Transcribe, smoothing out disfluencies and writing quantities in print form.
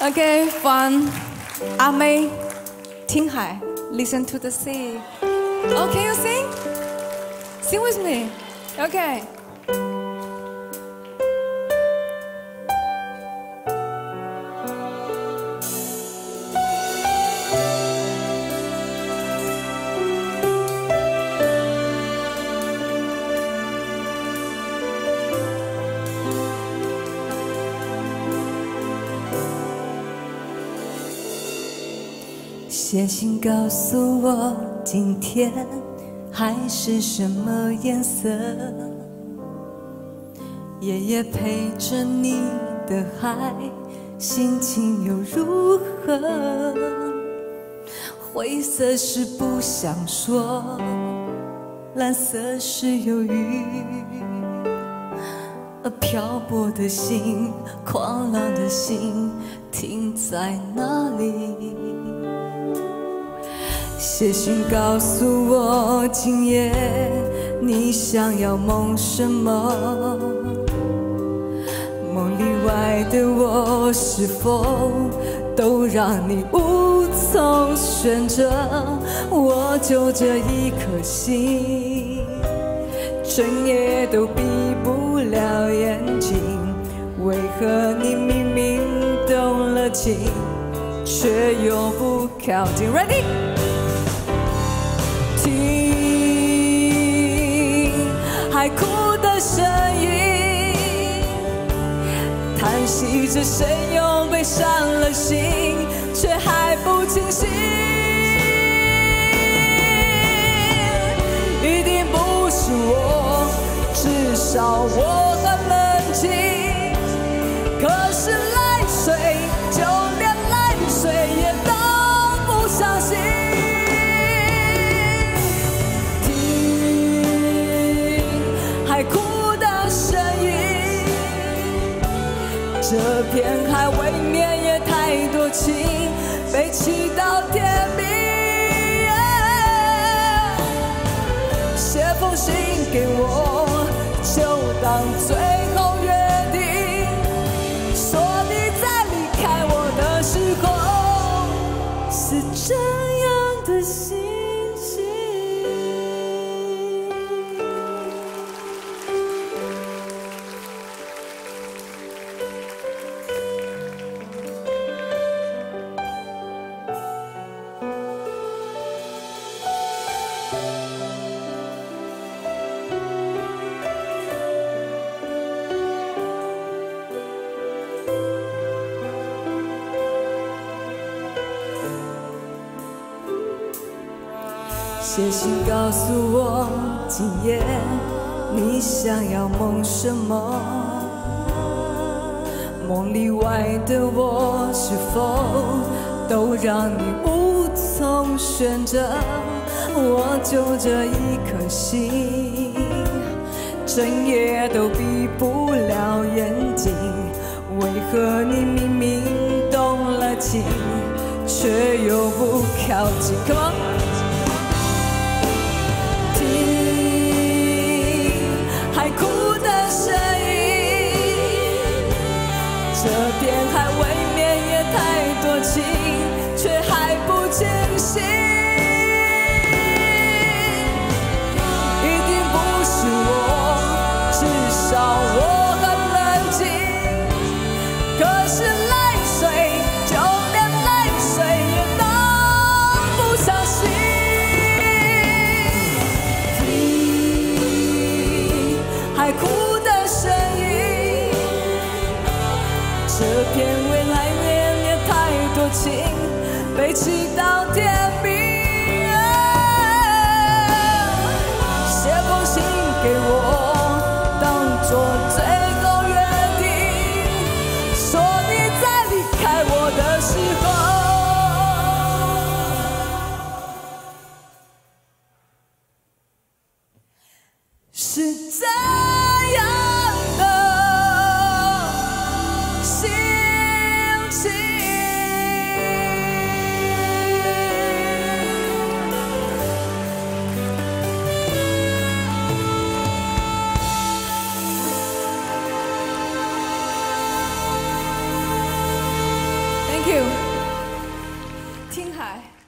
Okay, fun. 阿妹，听海 ，Listen to the sea. Oh, can you sing? Sing with me. Okay. 写信告诉我，今天海是什么颜色？夜夜陪着你的海，心情又如何？灰色是不想说，蓝色是忧郁，而漂泊的心，狂浪的心，停在哪里？写信告诉我，今夜你想要梦什么？梦里外的我，是否都让你无从选择？我就这一颗心，整夜都闭不了眼睛。为何你明明动了情，却又不靠近 ？Ready？ 听海哭的声音，叹息着谁又被伤了心，却还不清醒。一定不是我，至少我很冷静。可是泪水，就连泪水也都不相信。海哭的声音，这片海未免也太多情，被气到天明。写封信给我，就当最后约定，说你在离开我的时候，是这样的心情。写信告诉我，今夜你想要梦什么？梦里外的我，是否都让你无从选择？我就这一颗心，整夜都闭不了眼睛。为何你明明动了情，却又不靠近 ？Come on！海哭的声音，这片海未免也太多情，却还不清醒。一定不是我，至少我很冷静。可是泪水，就连泪水也都不相信。海哭的声音，这片未来面也太多情，被气到天明。写封信给我，当作最后约定，说你在离开我的时候，是这样的心情。 you， 听海。